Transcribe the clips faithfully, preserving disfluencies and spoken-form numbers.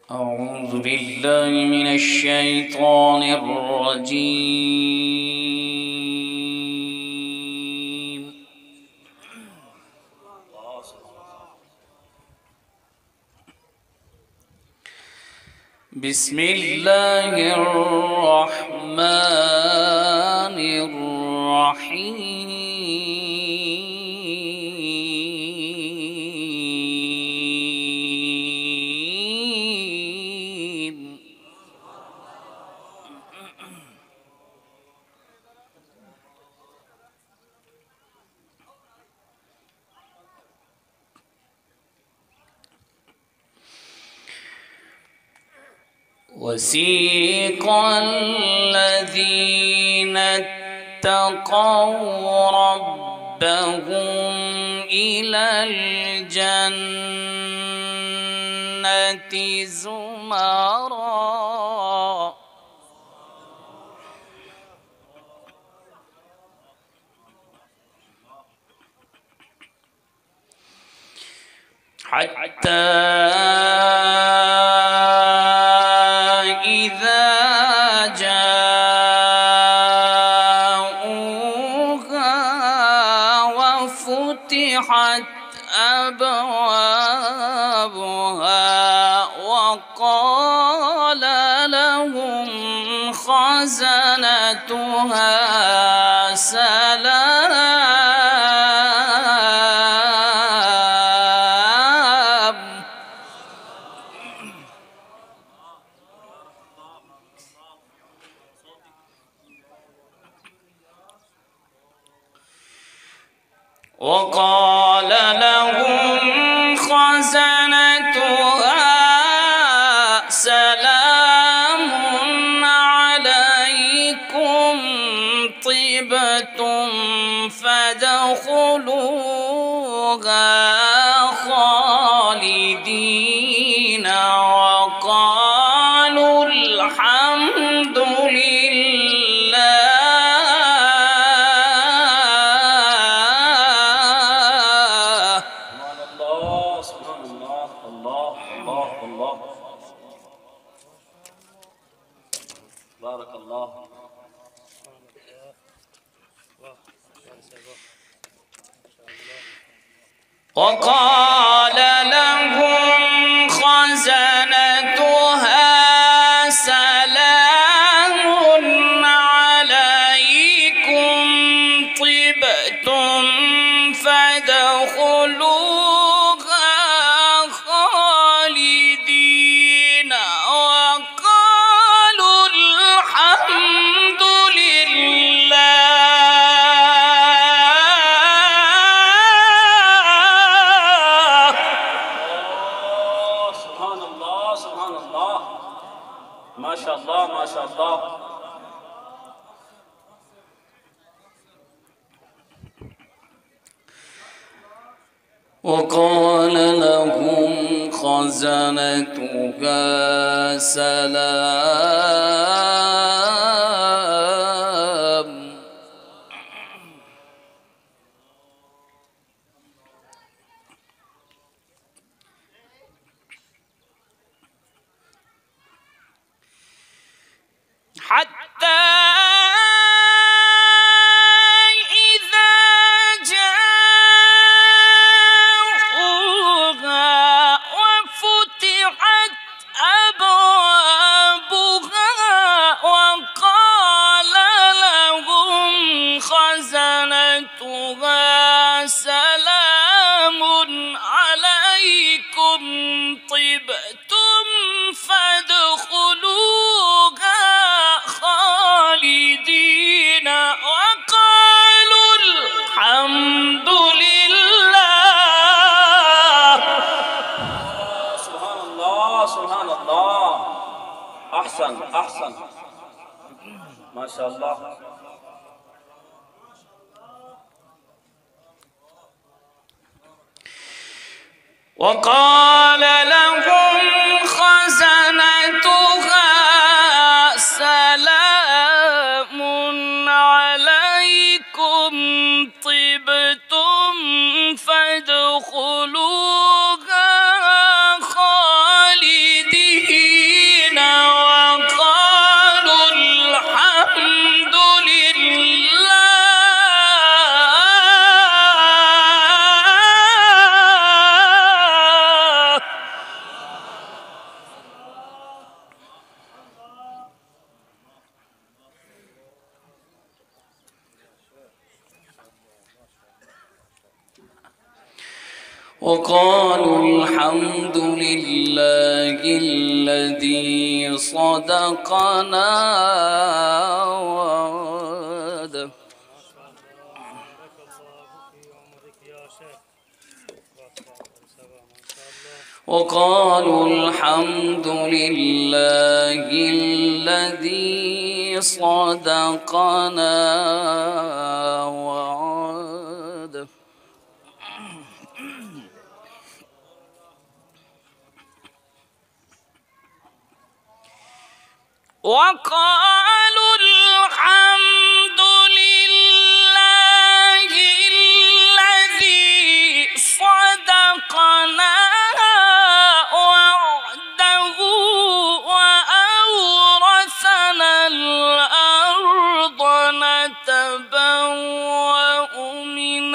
أعوذ بالله من الشيطان الرجيم. بسم الله الرحمن الرحيم. وسيق الذين اتقوا ربهم إلى الجنة زمرا حتى فتحت أبوابها وقال لهم خزنتها سلام. وقال لهم خزنتها سلام عليكم طبتم فادخلوها خالدين وقالوا الحمد لله. بارك الله. وقال لهم خزنتها سلام عليكم طبتم فادخلوها خالدين وقالوا الحمد لله. سبحان الله سبحان الله ما شاء الله ما شاء الله. وقال لهم خزنتها سلام حتى سلام عليكم طبتم فادخلوها خالدين وقالوا الحمد لله. سبحان الله سبحان الله. أحسن أحسن ما شاء الله. وقال لهم خزنتها سلام عليكم طبتم فادخلوها خالدين وقالوا الحمد لله الذي صدقنا وعده. وقالوا الحمد لله الذي صدقنا وعده. وقالوا الحمد لله الذي صدقنا وعده وأورثنا الأرض نتبوأ من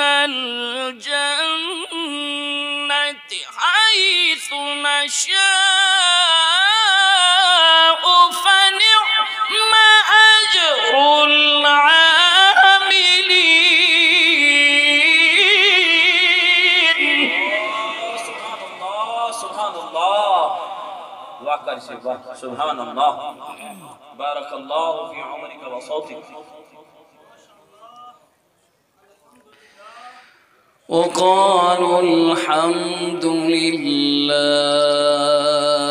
الجنة حيث نشاء فنعم أجر العاملين. سبحان الله سبحان الله وعكر شبه سبحان الله بارك الله في عمرك وصوتك. وقالوا الحمد لله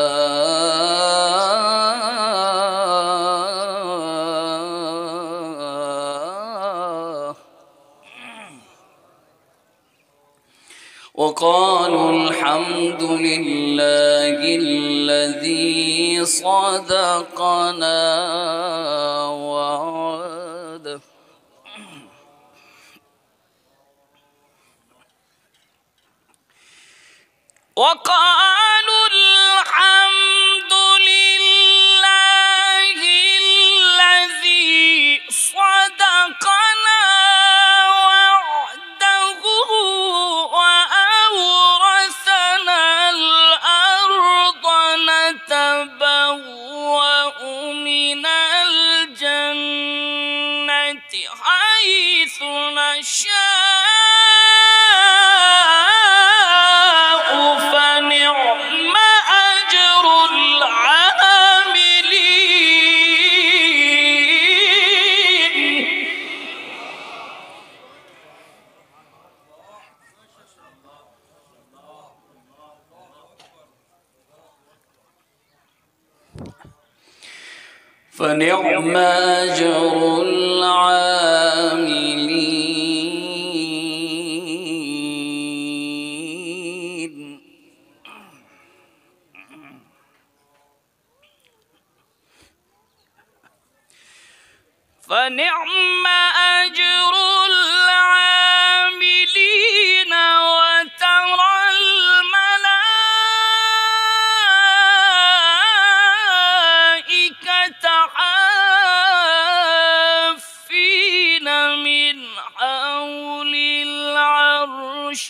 وقالوا الحمد لله الذي صدقنا وعده. وقالوا الحمد لله الذي صدقنا وعده وأورثنا الأرض نتبوأ من الجنة حيث نشاء فنعم أجر العاملين. فنعم أجر العاملين. فنعم أجر العاملين. وترى الملائكة حافين من حول العرش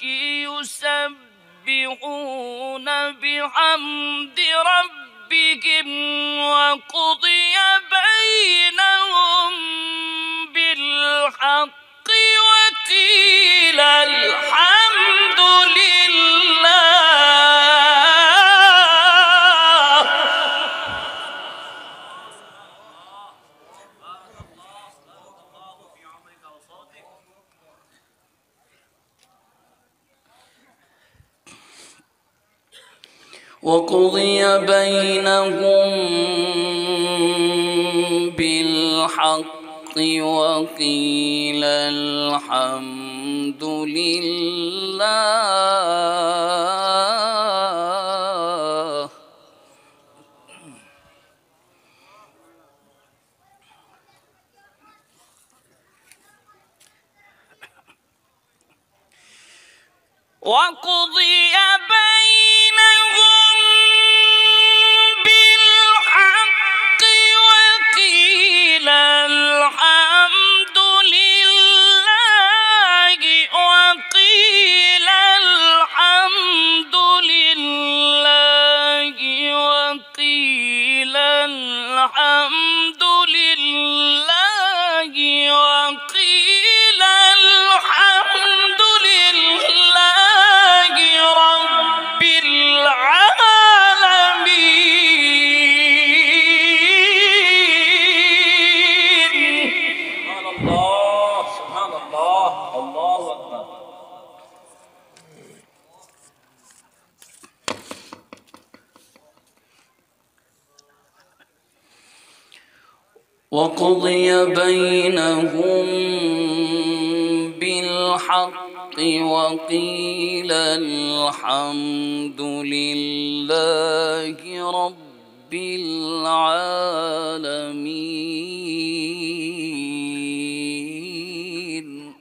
يسبحون بحمد ربهم وقضي بينهم بالحق وقيل الحمد لله. وقضي بينهم بالحق وقيل الحمد لله. وقضي بينهم بالحق وقيل الحمد لله. وقيل الحمد لله. وقيل الحمد لله. وقيل الحمد لله وقضي بينهم بالحق وقيل الحمد لله رب العالمين.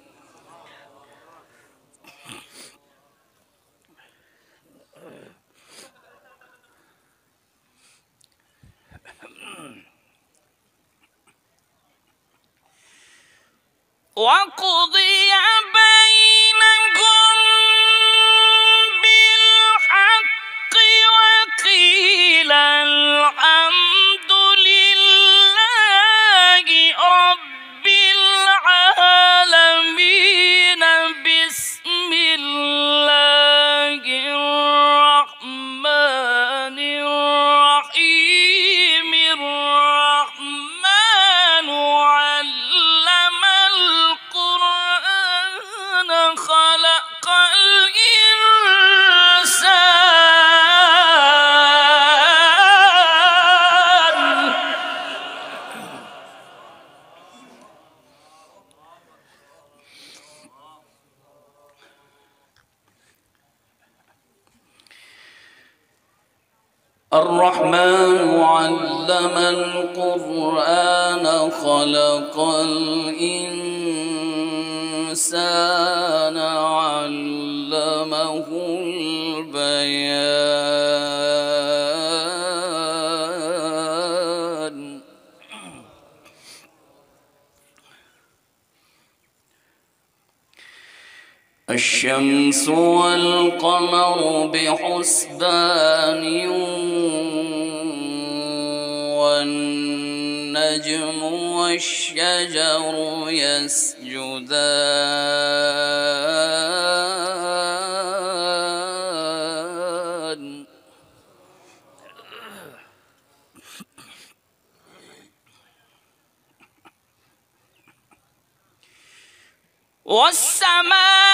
وقضي بينهم بالحق وقيل الحمد لله رب العالمين. بسم الله الرحمن الرحيم. الرحمن علم القرآن خلق الإنسان. الرحمن علم القرآن خلق الإنسان علمه البيان. الشمس والقمر بحسبان والنجم والشجر يسجدان. والسماء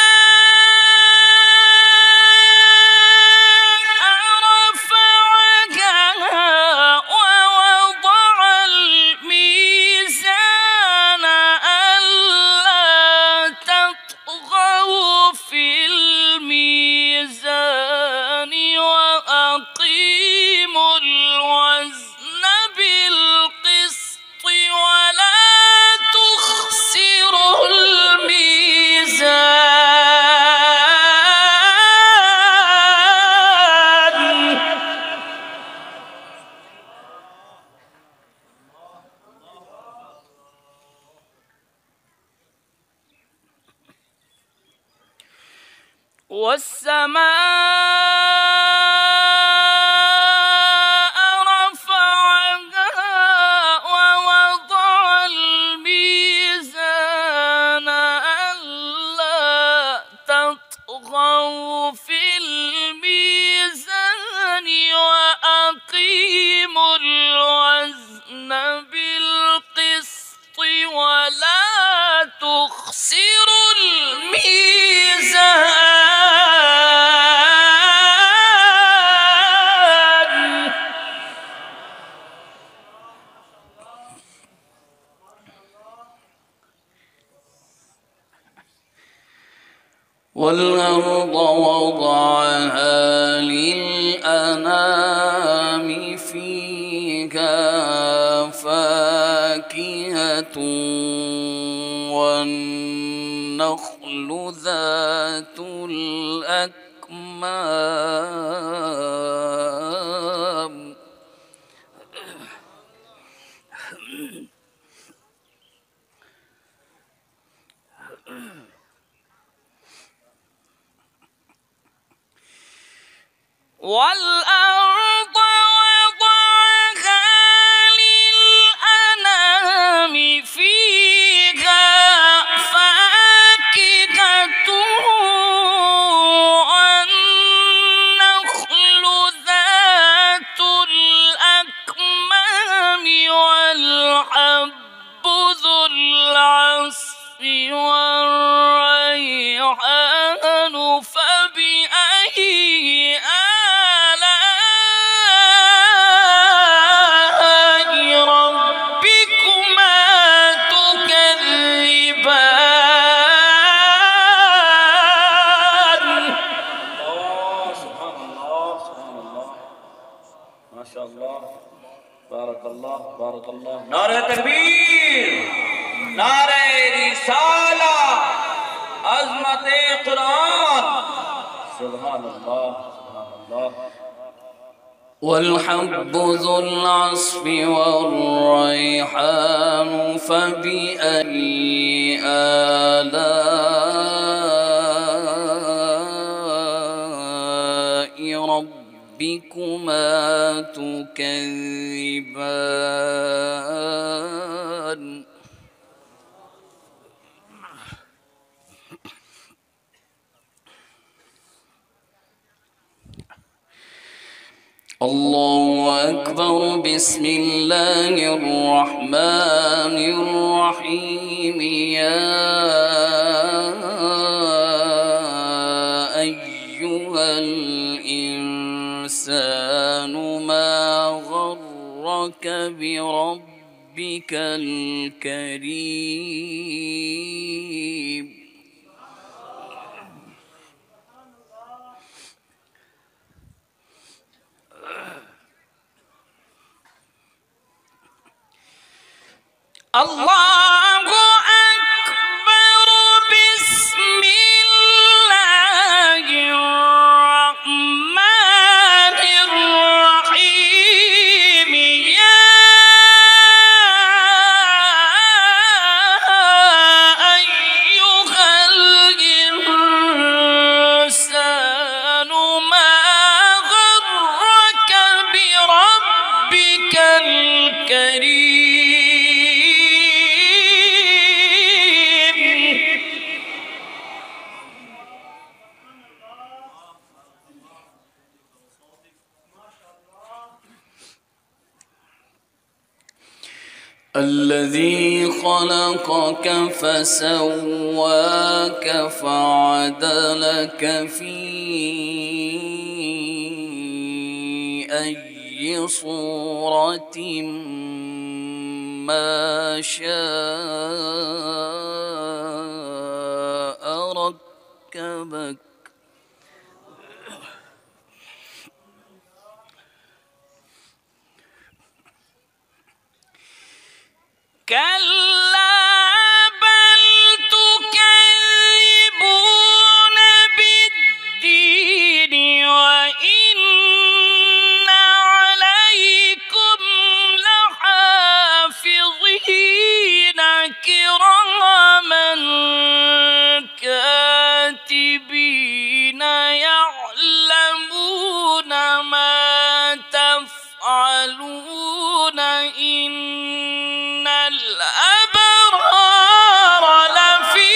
والسماء رفعها ووضع الميزان ألا تطغوا في الميزان وأقيموا الوزن بالقسط ولا تخسروا الميزان. والأرض وضعها للأنام فيها فاكهة والنخل ذات الأكمام. والأرض وضعها للأنام فيها فاكهة والنخل ذات الأكمام والحب ذو العصف والريحان. فبأي آلاء माशाअल्लाह, बारकल्लाह, बारकल्लाह। नारे तकबीर, नारे रिसाला, अज़मते कुरान, सुभान अल्लाह, सुभान अल्लाह। والحب ذو العصف والريحان فبأي آلاء ربكما تكذبان الله أكبر بسم الله الرحمن الرحيم يا أيها الإنسان ما غرك بربك الكريم الله أكبر بسم الله الرحمن الرحيم يا أيها الإنسان ما غرك بربك الكريم الذي خلقك فسواك فعدلك في أي صورة ما شاء ركبك كلا بل تكذبون بالدين وإن عليكم لحافظين كراما كاتبين يعلمون ما تفعلون إن الأبرار لفي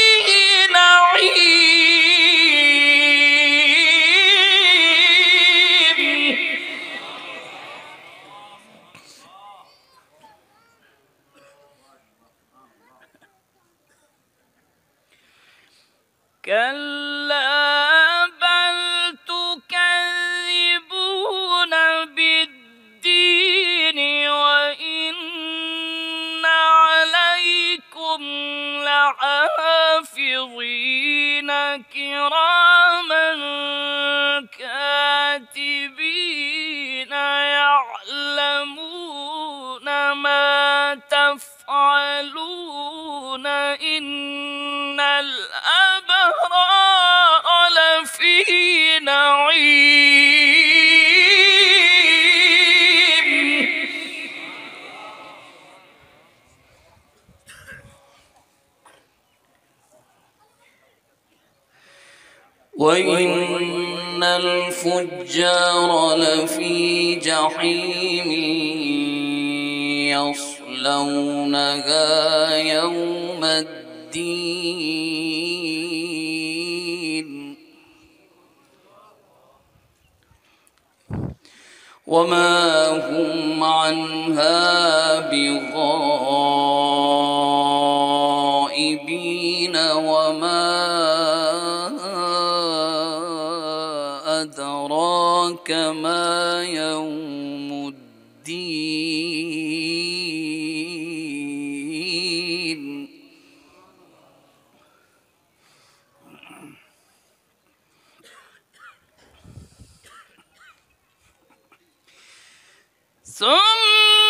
نعيم كلا بل تكذبون بالدين وإن عليكم لحافظين كراما كاتبين يعلمون ما تفعلون إن الأبرار لفي نعيم وإن الفجار لفي جحيم يصلونها يوم الدين وما هم عنها بغائبين وما أدراك ما يوم الدين ثم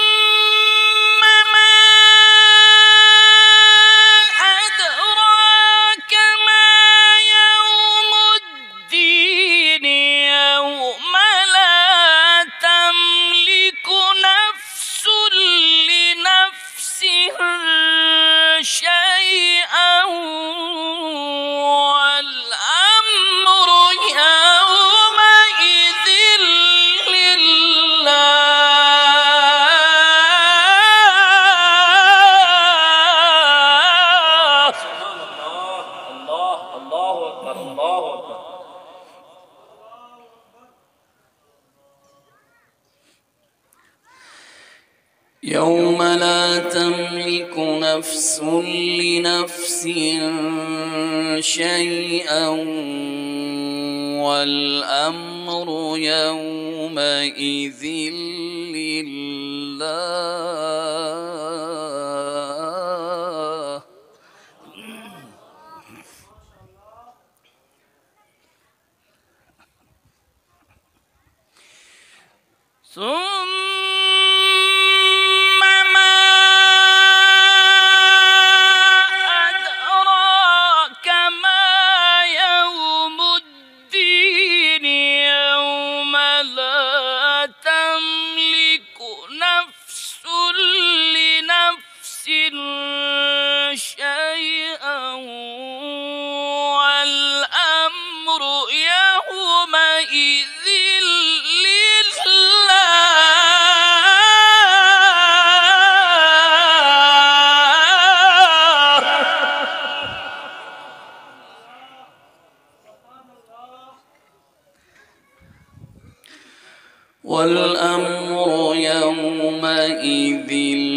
يوم لا تملك نفس لنفس شيئا والأمر يومئذ لله. ثم شيئا والأمر يومئذ لله. والأمر يومئذ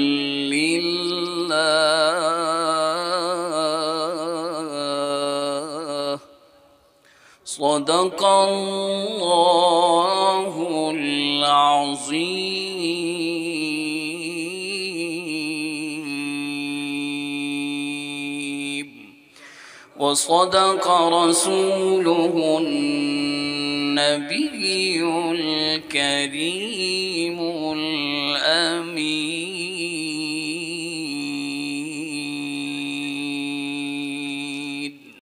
لله. صدق الله العظيم وصدق رسوله النبي الكريم